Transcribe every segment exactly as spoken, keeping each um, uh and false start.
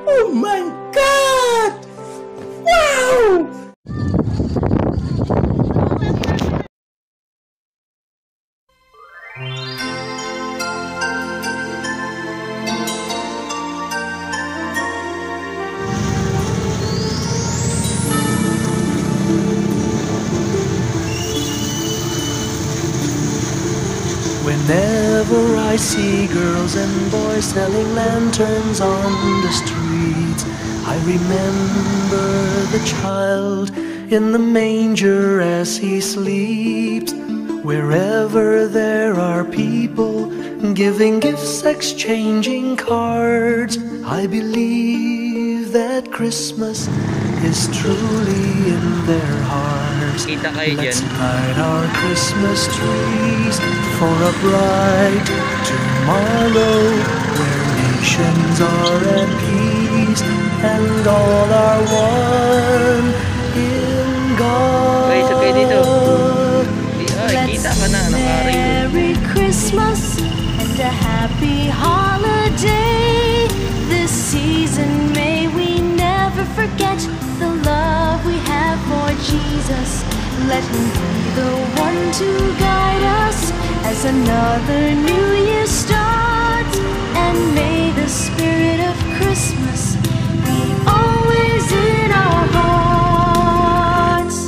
Oh my God! Wow! Whenever I see girls and boys selling lanterns on the streets, I remember the child in the manger as he sleeps. Wherever there are people giving gifts, exchanging cards, I believe that Christmas is truly in their hearts. Let's light our Christmas trees for a bright tomorrow, where nations are at peace and all are one in God. Let's Merry Christmas and a happy holiday. This season may we never forget the love we have for Jesus. Let him be the one to guide us as another new year starts. And may the spirit of Christmas be always in our hearts.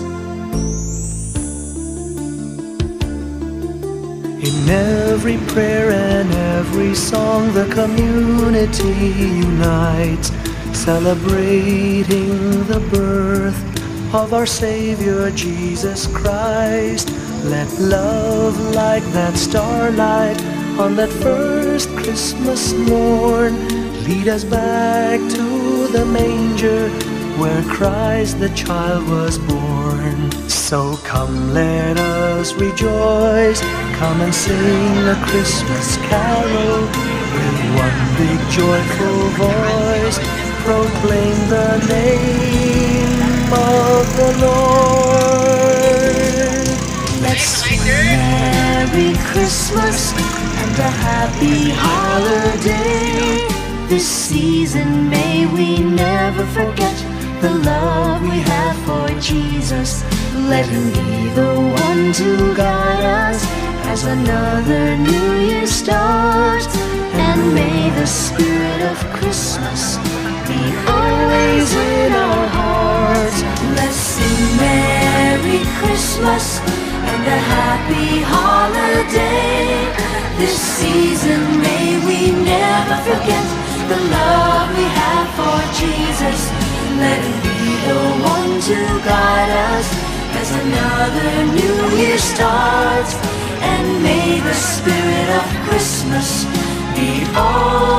In every prayer and every song, the community unites, celebrating the birth of our Savior Jesus Christ. Let love like that starlight on that first Christmas morn lead us back to the manger where Christ the child was born. So come, let us rejoice, come and sing a Christmas carol with one big joyful voice. Proclaim the name of the Lord. Let's sing Merry Christmas and a happy holiday. This season may we never forget the love we have for Jesus. Let him be the one to guide us as another new year starts. And may the spirit of Christmas be always in our hearts. Let's sing Merry Christmas and a happy holiday. This season may we never forget the love we have for Jesus. Let him be the one to guide us as another new year starts. And may the spirit of Christmas be all